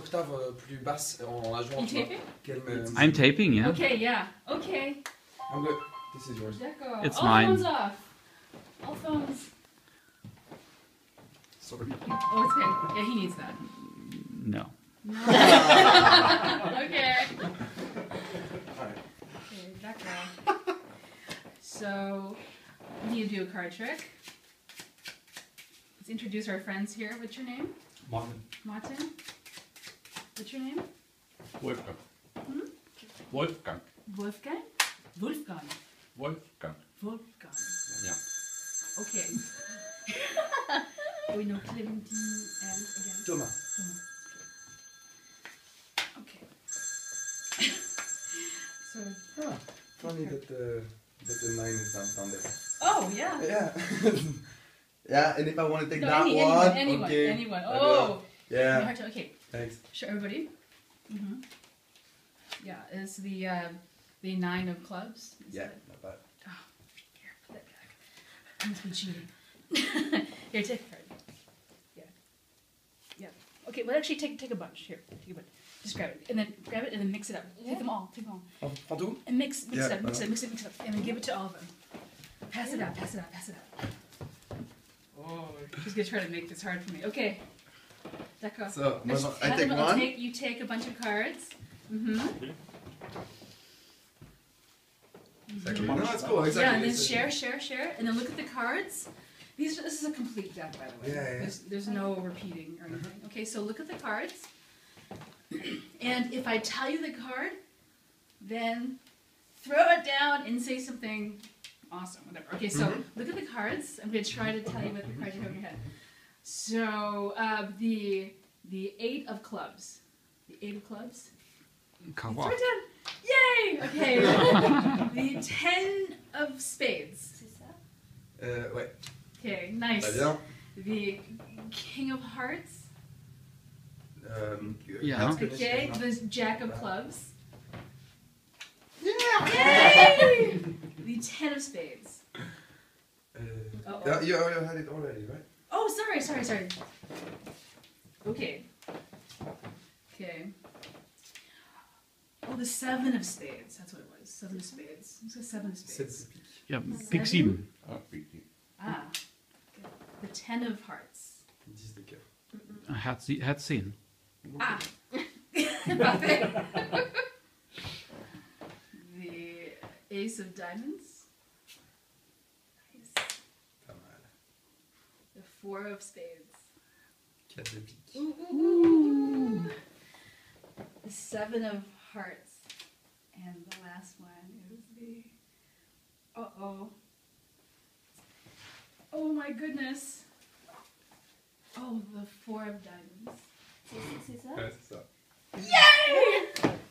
octaves plus basses en la jouant. I'm taping, yeah. Okay, yeah. Okay. I'm good. This is yours. D'accord. It's All mine. phones off. All phones. Sorry. Oh, it's okay. Yeah, he needs that. No. No. Okay. Alright. Okay, d'accord. So, we need to do a card trick. Let's introduce our friends here. What's your name? Martin. Martin? What's your name? Wolfgang. Hmm? Wolfgang. Wolfgang? Wolfgang. Wolfgang. Wolfgang. Yeah. Okay. We know Clementine and again. Thomas. Okay. So. Ah, funny that the 9 is down there. Oh yeah. Yeah. Yeah, and if I want to take No, that anyone. okay. Anyone. Oh. Yeah. Okay. Thanks. Show everybody. Mm-hmm. Yeah, it's the 9 of clubs. Is Yeah, that- not bad. Oh, here, put that back. I must be cheating. Here, take a card. Yeah. Yeah. Okay, well actually take a bunch. Here, take a bunch. Just grab it. And then grab it and then mix it up. Take them all. Take them all. Prends tout? And mix Yeah, it up, mix it up. And then give it to all of them. Pass it out, pass it out, pass it out. Oh, she's gonna try to make this hard for me. Okay. D'accord. So, I Have take them- one? you take a bunch of cards. Mm-hmm. No, that's cool. Exactly. Yeah, and then share, and then look at the cards. This is a complete deck, by the way. Yeah. There's no repeating or anything. Okay, so look at the cards. And if I tell you the card, then throw it down and say something awesome, whatever. Okay, so look at the cards. I'm going to try to tell you what the cards you have in your head. So the 8 of clubs. The 8 of clubs. Throw it down. Yay! Okay. The 10 of spades. Ouais. Okay, nice. Très bien. The King of Hearts. Yeah. Okay, the Jack of Clubs. Yeah! Yay! The 10 of spades. Yeah, you had it already, right? Oh, sorry. Okay. Okay. Oh, the 7 of spades. That's what it was. 7 of spades. It's a 7 of spades. Yeah, pick 7. Oh, big. Ah. Okay. The 10 of hearts. 10 de cœur. Had seen. Ah. Parfait. The Ace of diamonds. Nice. Pas mal. The 4 of spades. 4 de pique. Ooh. The 7 of hearts. And the last one is the... Uh-oh. Oh my goodness. Oh, the 4 of diamonds. Ouais, c'est ça. Yay!